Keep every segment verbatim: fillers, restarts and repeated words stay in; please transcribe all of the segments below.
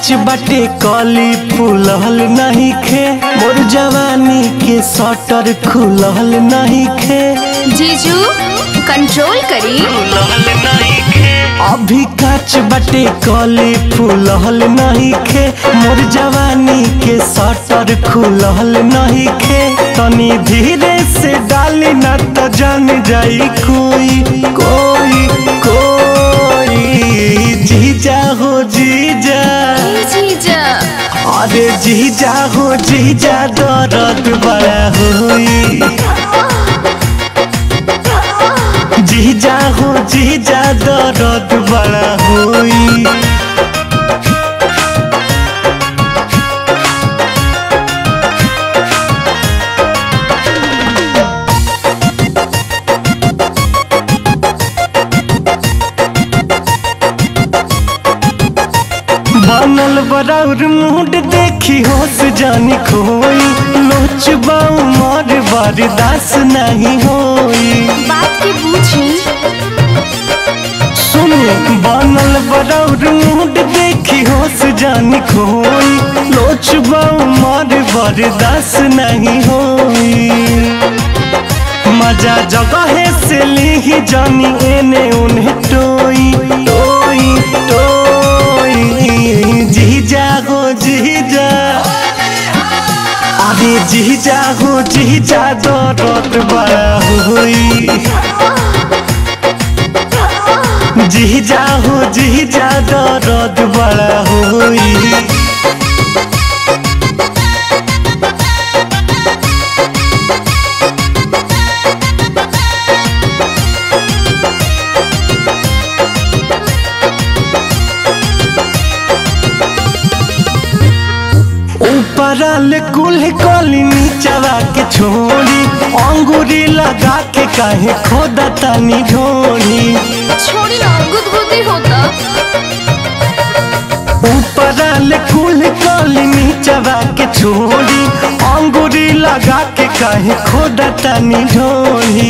काच बाटे कली फूलल नहीं खे, मोर जवानी के शटर खुलल नहीं खे। जीजू कंट्रोल करी। अभी काच बाटे कली फूलल नहीं खे, मोर जवानी के शटर खुलल नहीं खे। तनी धीरे से डाली ना तो जान जाई कोई कोई कोई। जीजा हो जीजा जीजा, अरे जीजा हो जीजा दर्द बड़ा होई। जीजा हो जीजा दर्द बड़ा होई। बनल बराउर मूड देखी होश जानी खोई, लोच बाऊ मार बर्दाश्त नहीं होई। बात की पूछी सुनिए बनल बराउर मूड देखी होश जानी खोई, लोच बाऊ मार बर्दाश्त नहीं होई। मजा जगह से ली जानी एने उन्हें टोई टोई टोई। जीजा हो जीजा, अरे जीजा हो जीजा दर्द बड़ा होई। जीजा हो जीजा दर्द बड़ा होई। ऊपरल कुल कली नीचवा के छोड़ी, अंगूरी लगा के काहे खोदा तनी ढोली। छोड़ी ना गुदगुदी होता। ऊपरल कुल कली नीचवा के छोड़ी, अंगूरी लगा के काहे खोदा तनी ढोली।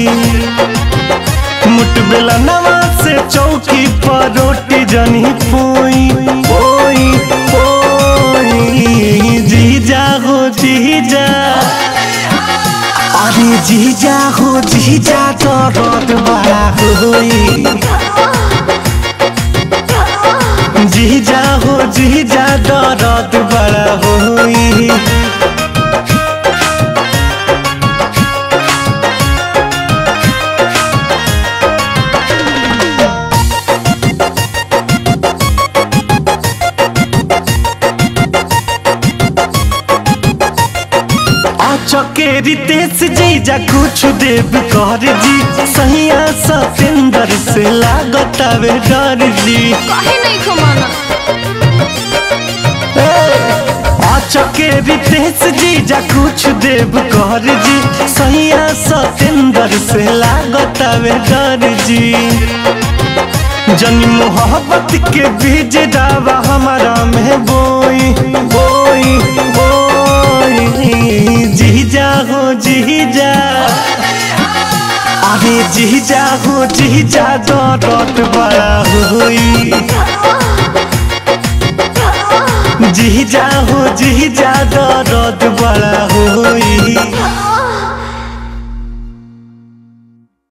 मुठबेला नवा से चौकी पर रोटी जनी पोई पोई पोई। जीजा हो जीजा, अरे जीजा हो जीजा दर्द बड़ा होई। जीजा हो जीजा दर्द बड़ा होई। चकेरी तेज जीजा कुछ देव कर जी, सहिया सतेंद्र से लागत आवे डर जी। काहे नहीं खमाना चकेरी तेज जीजा कुछ देव कर जी, सहिया सतेंद्र से लागत आवे डर जी। जनी मोहब्बत के बीज डावा हमारा में बोई बोई बोई। जीजा हो जीजा, अरे जीजा हो जीजा दर्द बड़ा होई। जीजा हो जीजा दर्द बड़ा